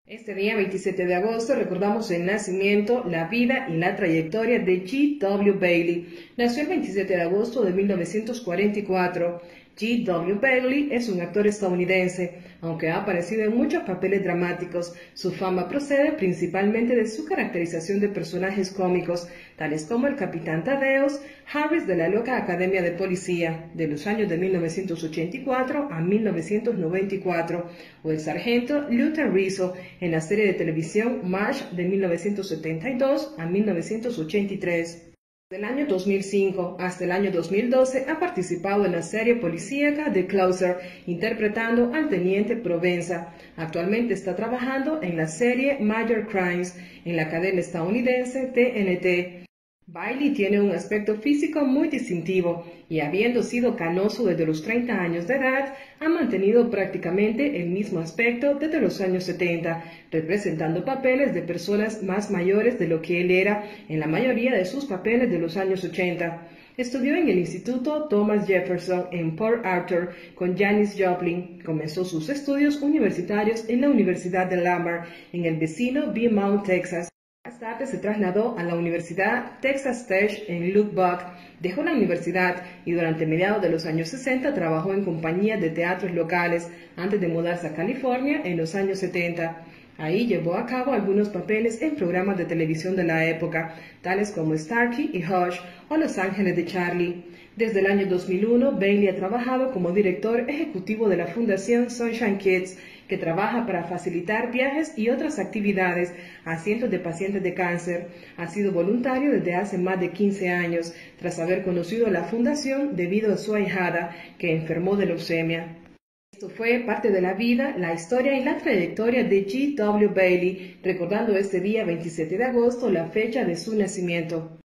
Este día 27 de agosto recordamos el nacimiento, la vida y la trayectoria de G. W. Bailey. Nació el 27 de agosto de 1944. G. W. Bailey es un actor estadounidense, aunque ha aparecido en muchos papeles dramáticos. Su fama procede principalmente de su caracterización de personajes cómicos, tales como el Capitán Tadeos, Harris de la Loca Academia de Policía, de los años de 1984 a 1994, o el Sargento Luther Rizzo en la serie de televisión MASH de 1972 a 1983. Desde el año 2005 hasta el año 2012 ha participado en la serie policíaca The Closer, interpretando al teniente Provenza. Actualmente está trabajando en la serie Major Crimes en la cadena estadounidense TNT. Bailey tiene un aspecto físico muy distintivo y, habiendo sido canoso desde los 30 años de edad, ha mantenido prácticamente el mismo aspecto desde los años 70, representando papeles de personas más mayores de lo que él era en la mayoría de sus papeles de los años 80. Estudió en el Instituto Thomas Jefferson en Port Arthur con Janis Joplin. Comenzó sus estudios universitarios en la Universidad de Lamar, en el vecino Beaumont, Texas. Más tarde se trasladó a la Universidad Texas Tech en Lubbock. Dejó la universidad y durante mediados de los años 60 trabajó en compañías de teatros locales antes de mudarse a California en los años 70. Ahí llevó a cabo algunos papeles en programas de televisión de la época, tales como Starkey y Hush o Los Ángeles de Charlie. Desde el año 2001, Bailey ha trabajado como director ejecutivo de la Fundación Sunshine Kids, que trabaja para facilitar viajes y otras actividades a cientos de pacientes de cáncer. Ha sido voluntario desde hace más de 15 años, tras haber conocido la fundación debido a su ahijada, que enfermó de leucemia. Esto fue parte de la vida, la historia y la trayectoria de G. W. Bailey, recordando este día 27 de agosto la fecha de su nacimiento.